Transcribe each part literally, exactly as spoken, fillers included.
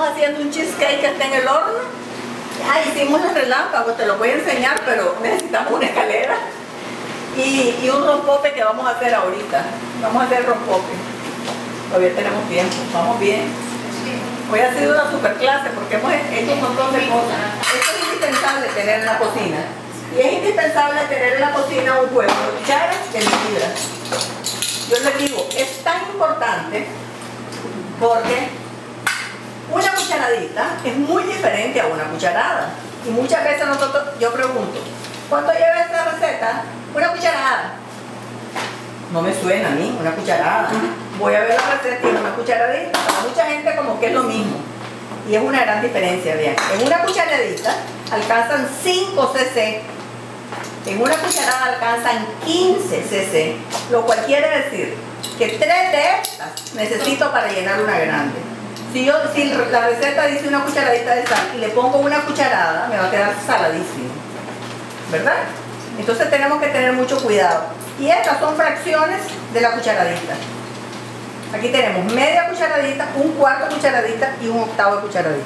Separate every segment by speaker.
Speaker 1: estamos haciendo un cheesecake que está en el horno. Ah, hicimos el relámpago, te lo voy a enseñar, pero necesitamos una escalera. Y, y un rompope que vamos a hacer ahorita. Vamos a hacer rompope. Todavía tenemos tiempo, vamos bien. Hoy ha sido una super clase porque hemos hecho un montón de cosas. Esto es indispensable tener en la cocina. Y es indispensable tener en la cocina un juego de cucharas de medida. Yo les digo, es tan importante porque una cucharadita es muy diferente a una cucharada. Y muchas veces nosotros, yo pregunto, ¿cuánto lleva esta receta? Una cucharada. No me suena a mí, una cucharada. Voy a ver la receta y una cucharadita. Para mucha gente como que es lo mismo. Y es una gran diferencia, vean. En una cucharadita alcanzan cinco cc. En una cucharada alcanzan quince cc. Lo cual quiere decir que tres de estas necesito para llenar una grande. Si, yo, si la receta dice una cucharadita de sal y le pongo una cucharada, me va a quedar saladísimo. ¿Verdad? Entonces tenemos que tener mucho cuidado. Y estas son fracciones de la cucharadita. Aquí tenemos media cucharadita, un cuarto de cucharadita y un octavo de cucharadita.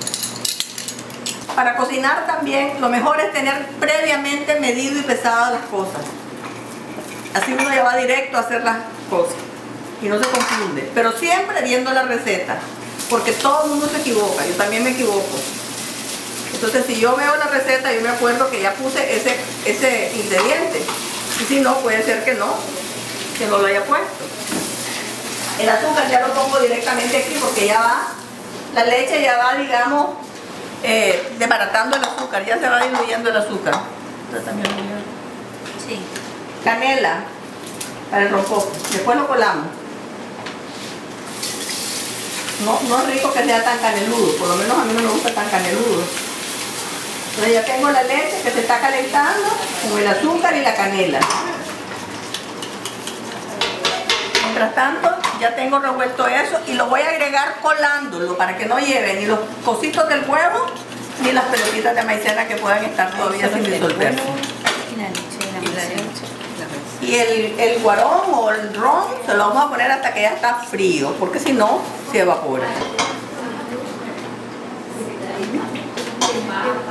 Speaker 1: Para cocinar también lo mejor es tener previamente medido y pesado las cosas. Así uno ya va directo a hacer las cosas y no se confunde. Pero siempre viendo la receta, porque todo el mundo se equivoca, yo también me equivoco. Entonces si yo veo la receta, yo me acuerdo que ya puse ese, ese ingrediente. Y si no, puede ser que no, que no lo haya puesto. El azúcar ya lo pongo directamente aquí porque ya va, la leche ya va, digamos, eh, desbaratando el azúcar, ya se va diluyendo el azúcar. Sí. Canela para el rompope, después lo colamos. No, no es rico que sea tan caneludo, por lo menos a mí no me gusta tan caneludo. Entonces ya tengo la leche que se está calentando con el azúcar y la canela. Mientras tanto ya tengo revuelto eso y lo voy a agregar colándolo para que no lleve ni los cositos del huevo ni las pelotitas de maicena que puedan estar todavía sin disolverse. Y el, el guarón o el ron se lo vamos a poner hasta que ya está frío, porque si no se evapora.